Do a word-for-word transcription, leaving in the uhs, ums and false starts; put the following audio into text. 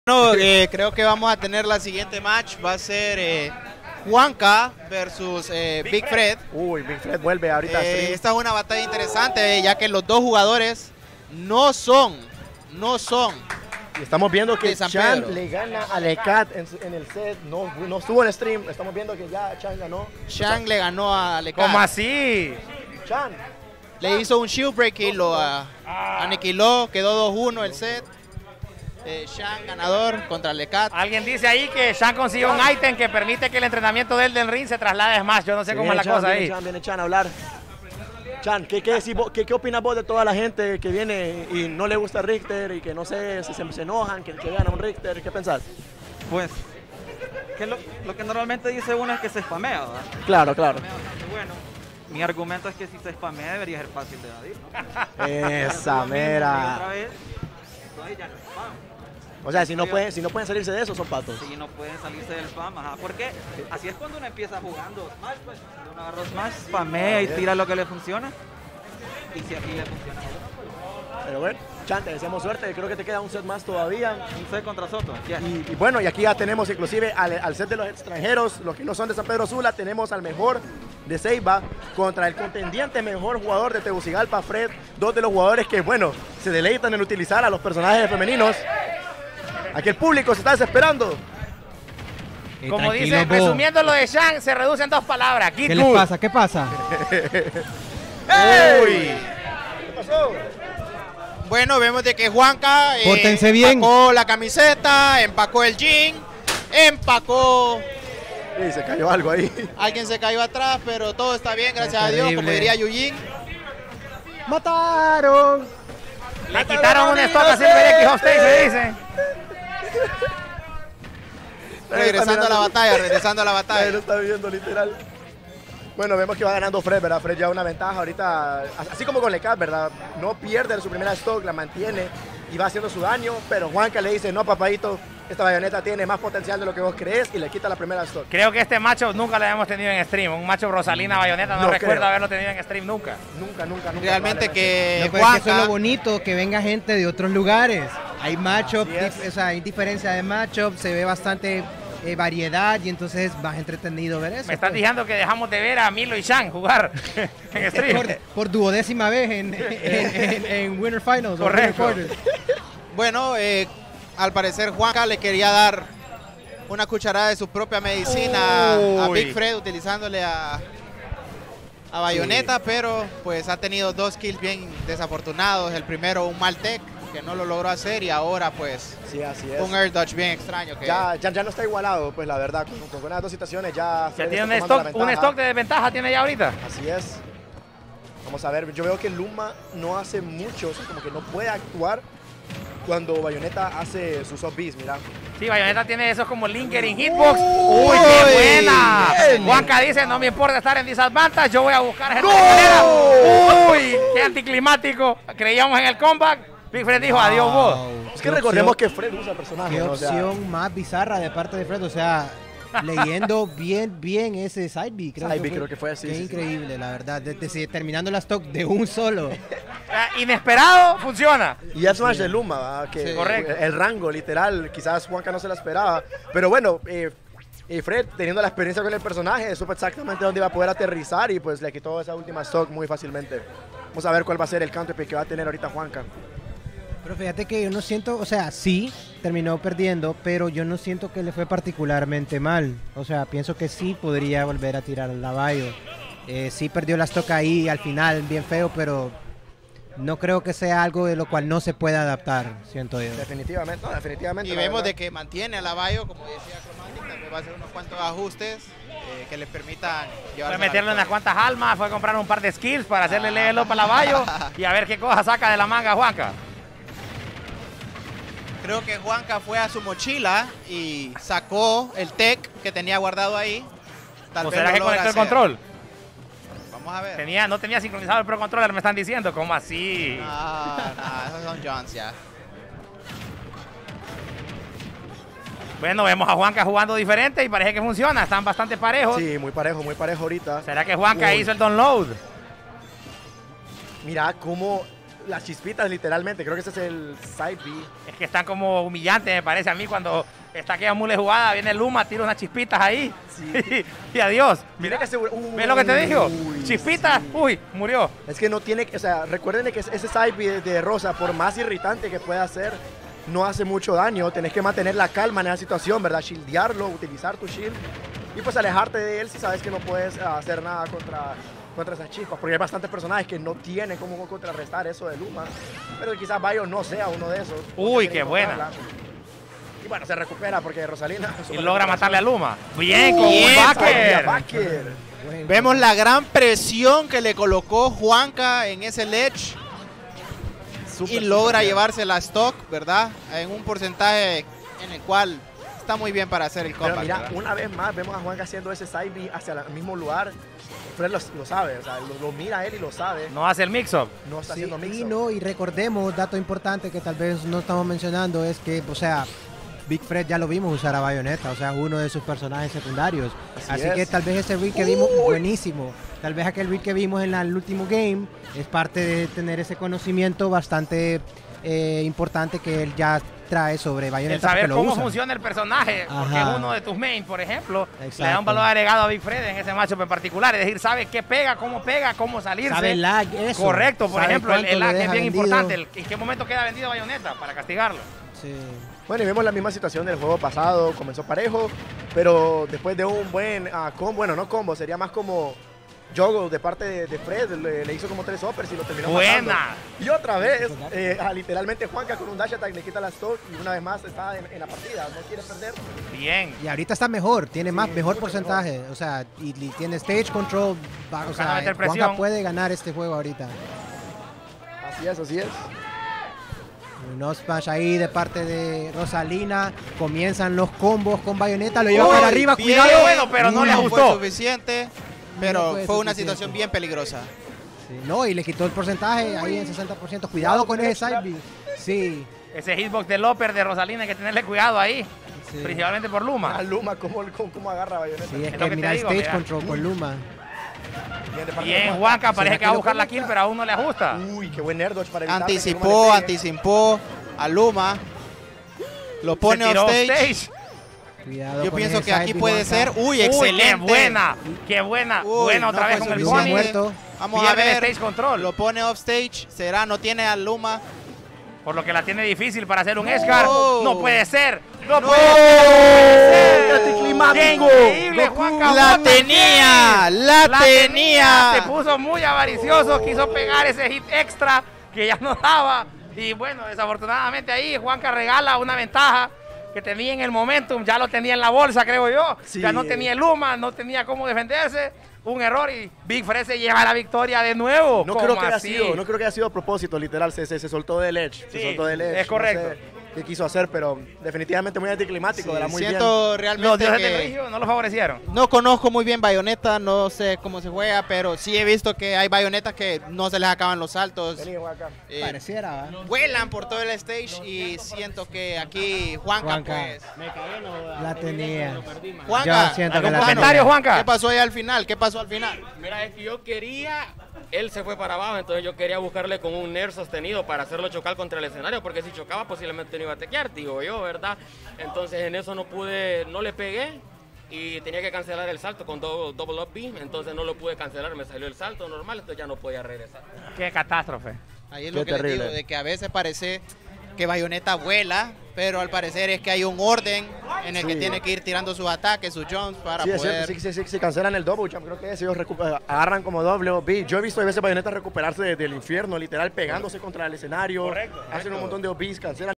Bueno, eh, creo que vamos a tener la siguiente match, va a ser eh, Juanca versus eh, Big Fred. Uy, Big Fred vuelve ahorita. Eh, esta es una batalla interesante, eh, ya que los dos jugadores no son, no son. Y estamos viendo que San Chan Pedro. le gana a Lecat en, en el set, no, no estuvo en stream, estamos viendo que ya Chan ganó. Chan le ganó a Lecat. ¿Cómo así? Chan. Le hizo un shield break y lo uh, aniquiló, quedó dos uno el set. Eh, Chan ganador contra Lecat. Alguien dice ahí que Chan consiguió un ítem que permite que el entrenamiento del del ring se traslade a Smash. Yo no sé Se cómo es la viene Chan, cosa viene ahí. Chan, viene Chan a hablar. Chan, ¿qué, qué, decís vos- qué, qué opinas vos de toda la gente que viene y no le gusta Richter y que no sé si se, se enojan, que, que gana un Richter? ¿Qué pensás? Pues, que lo, lo que normalmente dice uno es que se spamea, ¿verdad? Claro, claro. Y bueno, mi argumento es que si se spamea debería ser fácil de evadir, ¿no? Esa Y otra mera. vez, entonces ya no es spam. O sea, si no, pueden, si no pueden salirse de eso, son patos. Si no pueden salirse del spam, ajá. Porque así es cuando uno empieza jugando Smash, pues. Cuando uno agarra Smash, spamea y tira lo que le funciona. Y si aquí le funciona a uno, pues. Pero bueno, Chan, te deseamos suerte. Creo que te queda un set más todavía. Un set contra Soto. ya. Y, y bueno, y aquí ya tenemos inclusive al, al set de los extranjeros, los que no son de San Pedro Sula, tenemos al mejor de Ceiba contra el contendiente mejor jugador de Tegucigalpa, Fred, dos de los jugadores que, bueno, se deleitan en utilizar a los personajes femeninos. Aquí el público se está desesperando. Eh, Como tranquilo, dicen, Bo. resumiendo lo de Chan, se reduce en dos palabras. Kid ¿Qué les Good. pasa? ¿Qué pasa? ¡Ey! ¿Qué pasó? Bueno, vemos de que Juanca eh, Pórtense bien. empacó la camiseta, empacó el jean, empacó. Sí, se cayó algo ahí. Alguien se cayó atrás, pero todo está bien, gracias a Dios, como Terrible. diría Yujin. ¡Mataron! Le quitaron un stock a Silver X Hostage, se dice. Regresando a la batalla, regresando a la Nadie lo batalla. está viviendo literal. Bueno, vemos que va ganando Fred, ¿verdad? Fred ya una ventaja ahorita, así como con Lecat, ¿verdad? No pierde su primera stock, la mantiene y va haciendo su daño, pero Juanca le dice, no, papadito, esta bayoneta tiene más potencial de lo que vos crees y le quita la primera stock. Creo que este macho nunca lo habíamos tenido en stream. Un macho Rosalina Bayoneta, no, No recuerdo creo. haberlo tenido en stream nunca. Nunca, nunca, nunca. Realmente probablemente. que No, pero es que eso es lo Juanca, bonito, que venga gente de otros lugares. Hay matchup, Así es. dif- o sea, hay diferencia de matchup, se ve bastante eh, variedad y entonces es más entretenido ver eso. Me estás pues. diciendo que dejamos de ver a Milo y Chan jugar en stream. por, por duodécima vez en, en, en- en Winter Finals. o Correcto. Winter Quarters. bueno, eh, al parecer Juanca le quería dar una cucharada de su propia medicina a Uy. Big Fred utilizándole a, a Bayonetta, pero pues ha tenido dos kills bien desafortunados. El primero un mal tech que no lo logró hacer y ahora pues Sí, así es. un air dodge bien extraño. Que Ya, ya, ya no está igualado, pues la verdad, con, con, con las dos situaciones ya... Ya Fred tiene un está tomando stock, la un ventaja. stock de desventaja tiene ya ahorita. Así es. Vamos a ver, yo veo que Luma no hace mucho, o sea, como que no puede actuar cuando Bayonetta hace sus zombies, mira. Sí, Bayonetta tiene esos como lingering hitbox. Uy, ¡Uy, qué buena! bien. Juanca dice, no me importa estar en disadvantage, yo voy a buscar gente ¡Gol! manera. ¡Uy, qué anticlimático! Creíamos en el comeback. Big Fred dijo, adiós vos. Wow. Es Qué que recordemos opción- que Fred usa el personaje, Qué ¿no? O sea, opción más bizarra de parte de Fred, o sea, leyendo bien, bien ese side B, creo, Side B que, creo que fue, sí, Qué sí, sí. increíble, la verdad, desde si- terminando la stock de un solo. Ah, Inesperado, funciona. y es Smash de Luma, ¿verdad? Que Sí. Correcto. El rango, literal, quizás Juanca no se la esperaba. Pero bueno, eh, eh, Fred, teniendo la experiencia con el personaje, supo exactamente dónde iba a poder aterrizar y pues le quitó esa última stock muy fácilmente. Vamos a ver cuál va a ser el counterpick que va a tener ahorita Juanca. Pero fíjate que yo no siento, o sea, sí, terminó perdiendo, pero yo no siento que le fue particularmente mal. O sea, pienso que sí podría volver a tirar al Lavayo. Eh, sí perdió la stock ahí al final, bien feo, pero no creo que sea algo de lo cual no se pueda adaptar, siento yo. Definitivamente, no, definitivamente. Y la vemos verdad. de que mantiene a la Bayo, como decía Chromatic, también va a hacer unos cuantos ajustes eh, que les permitan Fue llevarse a la meterle unas victoria. cuantas almas, fue a comprar un par de skills para hacerle level up a la Bayo y a ver qué cosa saca de la manga Juanca. Creo que Juanca fue a su mochila y sacó el tech que tenía guardado ahí. Tal ¿O vez será lo que logra conectó el hacer. control? Vamos a ver. Tenía, no tenía sincronizado el Pro Controller, me están diciendo. ¿Cómo así? No, no, esos son Jones ya. Bueno, vemos a Juanca jugando diferente y parece que funciona. Están bastante parejos. Sí, muy parejo, muy parejo ahorita. ¿Será que Juanca Uy. hizo el download? Mira cómo las chispitas literalmente, creo que ese es el side B. Es que están como humillantes, me parece a mí, cuando está aquella mule jugada, viene Luma, tira unas chispitas ahí. Sí. y adiós. Mira que seguro. ¿Ves lo que te dijo? Uy, Chispitas, sí. uy, murió. Es que no tiene, o sea, recuerden que ese side B de, de Rosa, por más irritante que pueda ser, no hace mucho daño. Tenés que mantener la calma en esa situación, ¿verdad? Shieldearlo, utilizar tu shield y pues alejarte de él si sabes que no puedes hacer nada contra, contra esas chispas, porque hay bastantes personajes que no tienen cómo contrarrestar eso de Luma, pero quizás Bayo no sea uno de esos. Uy, Tiene qué que buena. controlarla. Y bueno, se recupera porque Rosalina... Y logra matarle a Luma. Bien, con Bien, un backer. Backer. Bueno, Vemos la gran presión que le colocó Juanca en ese ledge Súper, y logra súper llevarse la stock, ¿verdad? En un porcentaje en el cual está muy bien para hacer el Pero comeback. mira, ¿verdad? una vez más vemos a Juanca haciendo ese side B hacia el mismo lugar. Fred lo, lo sabe, o sea, lo, lo mira él y lo sabe. No hace el mix-up. No está sí, haciendo mix. y no, y recordemos, dato importante que tal vez no estamos mencionando, es que, o sea, Big Fred ya lo vimos usar a Bayonetta, o sea, uno de sus personajes secundarios. Así Así, es. que tal vez ese read que vimos, buenísimo. Tal vez aquel read que vimos en la- el último game es parte de tener ese conocimiento bastante eh, importante que él ya trae sobre El Bayonetta. saber porque lo cómo usa. funciona el personaje, porque Ajá. es uno de tus main, por ejemplo, le da Exacto. un valor agregado a Big Fred en ese matchup en particular. Es decir, sabe qué pega, cómo pega, cómo salirse. Sabe el lag, eso. Correcto, por Sabe ejemplo, el, cuánto el le lag es deja bien vendido. importante. El- ¿En qué momento queda vendido Bayonetta para castigarlo? Sí. Bueno, y vemos la misma situación del juego pasado, comenzó parejo, pero después de un buen ah, combo, bueno, no combo, sería más como juggle de parte de, de Fred, le, le hizo como tres uppers y lo terminó Buena. matando. Y otra vez, eh, ah, literalmente Juanca con un dash attack le quita la stock y una vez más está en, en la partida, no quiere perder. Bien. Y ahorita está mejor, tiene más Sí, mejor mucho porcentaje, o sea, y, y tiene stage control, va, o Buscando sea, meter Juanca presión. puede ganar este juego ahorita. Así es, así es. Un smash ahí de parte de Rosalina, comienzan los combos con Bayonetta, lo lleva para Uy, arriba, bien. cuidado. Bueno, pero no le fue ajustó. suficiente, No pero fue fue una suficiente. situación bien peligrosa. Sí, no, y le quitó el porcentaje ahí en sesenta por ciento, cuidado con ese side B. Sí, Ese hitbox del upper de Rosalina hay que tenerle cuidado ahí, sí. principalmente por A Luma. Luma, ¿cómo, cómo, cómo agarra a Bayonetta? Sí, es Es lo que que mira te el digo, stage mira. control con Luma. Bien, de parte Bien, de Juanca, parece ¿Será que va a que lo buscar la conecta? kill, pero aún no le ajusta. Uy, qué buen nerd dodge para evitar que Anticipó, Luma le pegue. anticipó a Luma. Lo pone Se tiró offstage. Cuidado Yo con pienso ese que side aquí B, puede Juanca. ser. Uy, Uy, excelente. qué buena, qué buena. Uy, Buena otra no vez fue con el Luma pony. muerto. Vamos a Pierde el ver. stage control. Lo pone offstage. Será, no tiene a Luma. Por lo que la tiene difícil para hacer un Edgar. No. No puede ser. No, No. puede ser. No puede ser. Anticlimático. ¡Qué increíble, Goku. Juanca! La Bota, tenía, ¿qué? la tenía. Se puso muy avaricioso. Quiso pegar ese hit extra que ya no daba. Y bueno, desafortunadamente ahí Juanca regala una ventaja que tenía en el momentum. Ya lo tenía en la bolsa, creo yo. Sí. Ya no tenía el Luma, no tenía cómo defenderse. Un error y Big Fred se lleva la victoria de nuevo. No ¿Cómo creo, que haya así? sido, no creo que haya sido a propósito, literal, se, se, se soltó del edge, se Sí, soltó del edge. es correcto. No sé qué quiso hacer, pero definitivamente muy anticlimático, Sí, ¿verdad? Muy siento Los realmente dioses del que Regio no lo favorecieron. no conozco muy bien Bayonetta, no sé cómo se juega, pero sí he visto que hay Bayonetas que no se les acaban los saltos. bien. Vení, Juanca. eh, Pareciera, ¿va? vuelan por todo el stage y siento que aquí Juanca, Juanca. pues. La tenía. Juanca, Yo siento que ¿Algún la comentario, tenía. Juanca? ¿qué pasó ahí al final? ¿Qué pasó al final? Mira, es que yo quería, él se fue para abajo, entonces yo quería buscarle con un Nair sostenido para hacerlo chocar contra el escenario, porque si chocaba posiblemente no iba a tequear, digo yo, ¿verdad? Entonces en eso no pude, no le pegué y tenía que cancelar el salto con do- double up B, entonces no lo pude cancelar, me salió el salto normal, entonces ya no podía regresar. Qué catástrofe. Ahí es Qué lo que les terrible. digo, de que a veces parece que Bayonetta vuela, pero al parecer es que hay un orden en el que Sí. tiene que ir tirando sus ataques, sus jumps para Sí, es poder... cierto, sí, sí, sí, sí, cancelan el double jump, creo que es, ellos recuperan- agarran como doble O B. Yo he visto a veces Bayonetta recuperarse de- del infierno, literal, pegándose contra el escenario, Correcto, hacen un montón de O Bs, cancelan